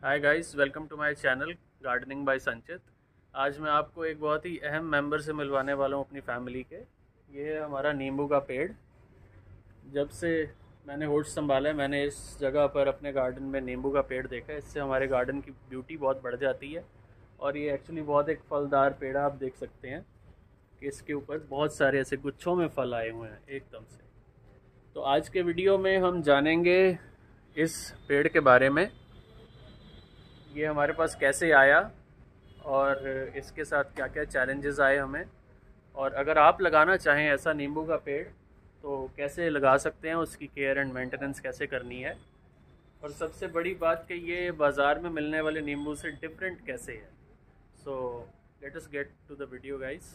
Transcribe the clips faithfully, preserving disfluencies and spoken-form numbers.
Hi guys, welcome to my channel gardening by Sanchit. आज मैं आपको एक बहुत ही अहम मेंबर से मिलवाने वाला हूँ अपनी फैमिली के। ये है हमारा नींबू का पेड़। जब से मैंने होश संभाला है, मैंने इस जगह पर अपने गार्डन में नींबू का पेड़ देखा है। इससे हमारे गार्डन की ब्यूटी बहुत बढ़ जाती है और ये एक्चुअली बहुत एक फलदार पेड़ है। आप देख सकते हैं कि इसके ऊपर बहुत सारे ऐसे गुच्छों में फल आए हुए हैं एकदम से। तो आज के वीडियो में हम जानेंगे इस पेड़ के बारे में, ये हमारे पास कैसे आया और इसके साथ क्या क्या चैलेंजेस आए हमें, और अगर आप लगाना चाहें ऐसा नींबू का पेड़ तो कैसे लगा सकते हैं, उसकी केयर एंड मेंटेनेंस कैसे करनी है, और सबसे बड़ी बात कि ये बाज़ार में मिलने वाले नींबू से डिफरेंट कैसे है। So let us get to the video guys.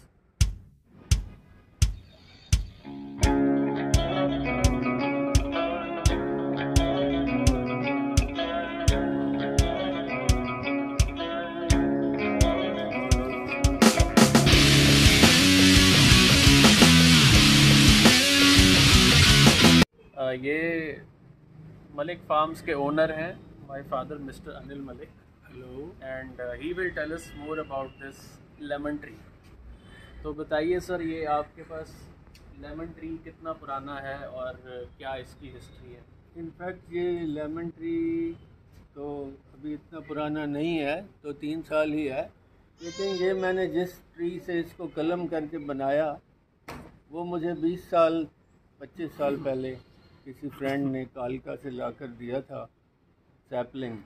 ये मलिक फार्म्स के ओनर हैं, my father mister Anil Malik. Hello. And he will tell us more about this lemon tree. तो बताइए सर, ये आपके पास लेमन ट्री कितना पुराना है और क्या इसकी हिस्ट्री है? इनफैक्ट ये लेमन ट्री तो अभी इतना पुराना नहीं है, तो तीन साल ही है, लेकिन ये मैंने जिस ट्री से इसको कलम करके बनाया वो मुझे बीस साल पच्चीस साल पहले किसी फ्रेंड ने कालका से लाकर दिया था, सैपलिंग।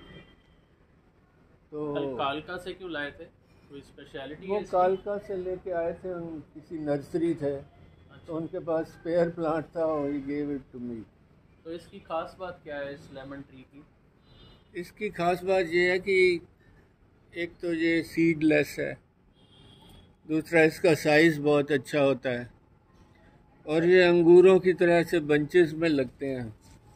तो कालका से क्यों लाए थे? कोई स्पेशलिटी? वो कालका से लेके आए थे, उन किसी नर्सरी थे। अच्छा। तो उनके पास स्पेयर प्लांट था और he gave it to me. तो इसकी खास बात क्या है इस लेमन ट्री की? इसकी खास बात ये है कि एक तो ये सीडलेस है, दूसरा इसका साइज़ बहुत अच्छा होता है, और ये अंगूरों की तरह से बंचेस में लगते हैं।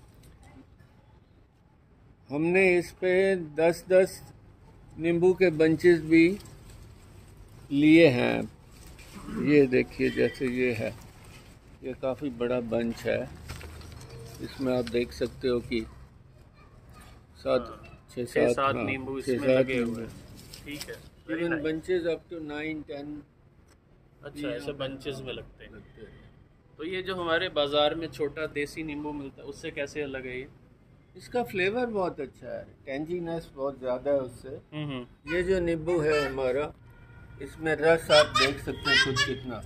हमने इस पे दस दस नींबू के बंचेस भी लिए हैं। ये देखिए, जैसे ये है, ये काफ़ी बड़ा बंच है। इसमें आप देख सकते हो कि सात छः सात सात नींबू इसमें लगे हुए हैं। ठीक है। Even bunches up to nine ten. अच्छा, ऐसे बंचेस में लगते हैं। लगते हैं। तो ये जो हमारे बाज़ार में छोटा देसी नींबू मिलता है उससे कैसे अलग है ये? इसका फ्लेवर बहुत अच्छा है, टेंजीनेस बहुत ज़्यादा है उससे। ये जो नींबू है हमारा, इसमें रस आप देख सकते हैं कुछ कितना।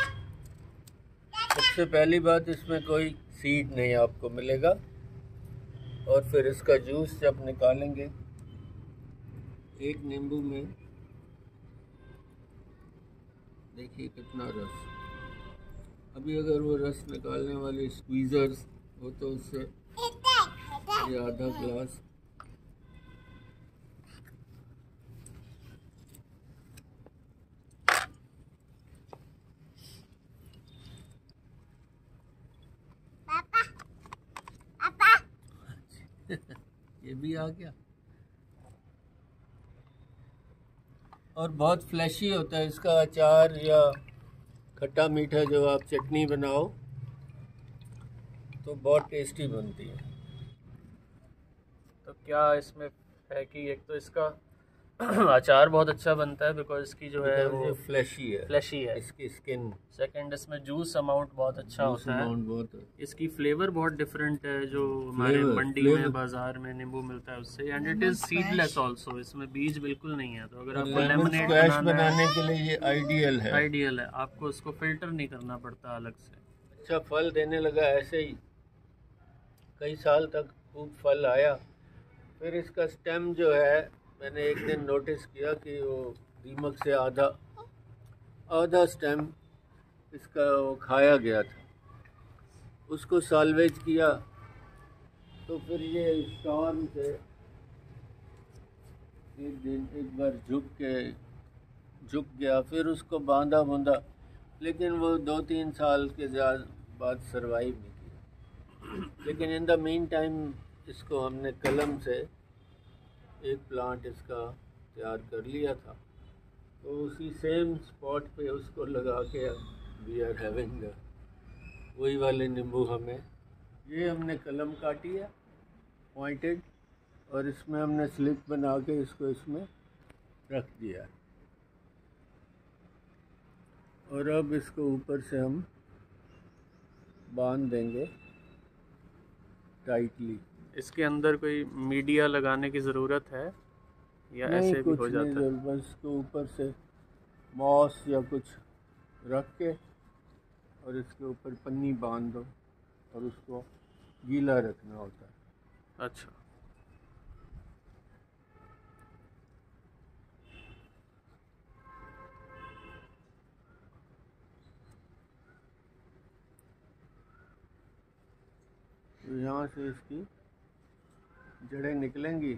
सबसे पहली बात, इसमें कोई सीड नहीं आपको मिलेगा, और फिर इसका जूस जब निकालेंगे एक नींबू में, देखिए कितना रस। अभी अगर वो रस निकालने वाले स्क्वीज़र्स हो तो उससे ये आधा ग्लास। पापा, पापा। ये भी आ गया। और बहुत फ्लैशी होता है इसका अचार या खट्टा मीठा, जो आप चटनी बनाओ तो बहुत टेस्टी बनती है। तो क्या इसमें है कि एक तो इसका अचार बहुत अच्छा बनता है बिकॉज इसकी जो है वो फ्लैशी है, फ्लैशी है इसकी स्किन। सेकंड, इसमें जूस अमाउंट बहुत अच्छा होता है। बहुत है। इसकी फ्लेवर बहुत डिफरेंट है जो हमारे मंडी में बाजार में नींबू मिलता है उससे, and it is seedless also. इसमें बीज बिल्कुल नहीं है। तो अगर आपको लेमनेड बनाने के लिए ये आइडियल है। आइडियल है। आपको उसको फिल्टर नहीं करना पड़ता अलग से। अच्छा फल देने लगा, ऐसे ही कई साल तक खूब फल आया। फिर इसका स्टेम जो है, मैंने एक दिन नोटिस किया कि वो दीमक से आधा आधा स्टेम इसका वो खाया गया था। उसको साल्वेज किया तो फिर ये स्टॉर्म से एक दिन एक बार झुक के झुक गया। फिर उसको बांधा बूंदा, लेकिन वो दो तीन साल के बाद सरवाइव नहीं किया। लेकिन इन द मीन टाइम इसको हमने कलम से एक प्लांट इसका तैयार कर लिया था, तो उसी सेम स्पॉट पे उसको लगा के वी आर हैविंग वही वाले नींबू। हमें ये हमने कलम काटी है पॉइंटेड, और इसमें हमने स्लिप बना के इसको इसमें रख दिया और अब इसको ऊपर से हम बांध देंगे टाइटली। इसके अंदर कोई मीडिया लगाने की ज़रूरत है या नहीं, ऐसे भी कुछ हो जाता नहीं, है? बस इसको ऊपर से मॉस या कुछ रख के और इसके ऊपर पन्नी बांध दो और उसको गीला रखना होता है। अच्छा, तो यहाँ से इसकी जड़ें निकलेंगी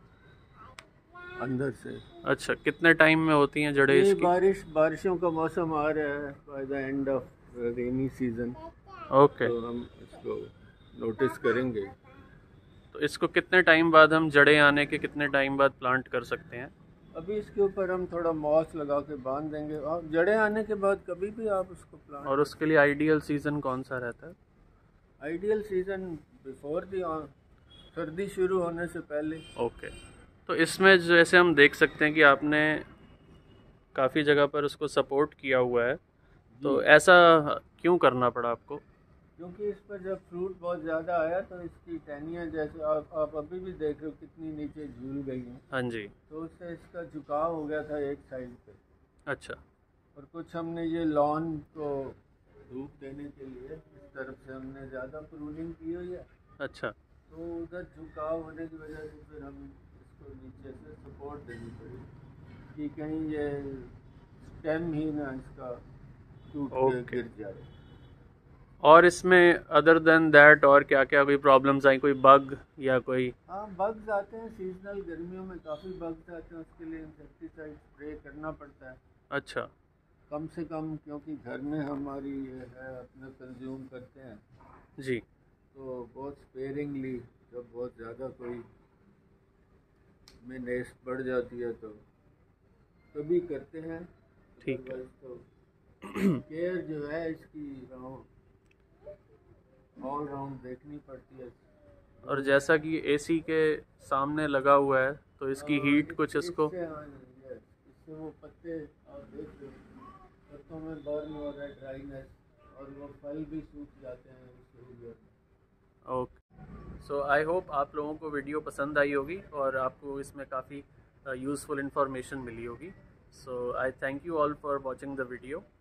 अंदर से। अच्छा, कितने टाइम में होती हैं जड़ें ये इसकी? बारिश बारिशों का मौसम आ रहा है, by the end of rainy season. Okay, तो हम इसको नोटिस करेंगे। तो इसको कितने टाइम बाद हम जड़ें आने के कितने टाइम बाद प्लांट कर सकते हैं? अभी इसके ऊपर हम थोड़ा मॉस लगा के बांध देंगे और जड़ें आने के बाद कभी भी आप उसको प्लांट। और उसके लिए आइडियल सीज़न कौन सा रहता है? आइडियल सीजन बिफोर दी सर्दी शुरू होने से पहले। ओके, तो इसमें जैसे हम देख सकते हैं कि आपने काफ़ी जगह पर उसको सपोर्ट किया हुआ है, तो ऐसा क्यों करना पड़ा आपको? क्योंकि इस पर जब फ्रूट बहुत ज़्यादा आया तो इसकी टहनियाँ जैसे आप आप अभी भी देख रहे हो कितनी नीचे झूल गई हैं। हाँ जी। तो उससे इसका झुकाव हो गया था एक साइड पे। अच्छा। और कुछ हमने ये लॉन को धूप देने के लिए इस तरफ से हमने ज़्यादा प्रूनिंग की हुई है। अच्छा, तो उधर झुकाव होने की वजह से फिर हम इसको नीचे से सपोर्ट देनी पड़ी कि कहीं ये स्टेम ही ना इसका टूट के गिर जाए। और इसमें अदर देन दैट और क्या क्या कोई प्रॉब्लम्स आई, कोई बग या कोई? हाँ, बग्स आते हैं सीजनल, गर्मियों में काफ़ी बग्स आते हैं, उसके लिए इंसेक्टिसाइड स्प्रे करना पड़ता है। अच्छा, कम से कम, क्योंकि घर में हमारी ये है अपना कंज्यूम करते हैं जी, तो बहुत स्पेयरिंगली, जब बहुत ज़्यादा कोई में नेस्ट बढ़ जाती है तो तभी करते हैं। ठीक है। तो केयर जो है इसकी ऑल राउंड देखनी पड़ती है। और जैसा कि एसी के सामने लगा हुआ है तो इसकी हीट कुछ इसको इससे, हाँ, इससे वो पत्ते आप देख रहे हो, पत्तों में बर्न हो रहा है, ड्राइनेस, और वो फल भी सूख जाते हैं इससे। ओके, सो आई होप आप लोगों को वीडियो पसंद आई होगी और आपको इसमें काफ़ी यूज़फुल इंफॉर्मेशन मिली होगी। So I thank you all for watching the video.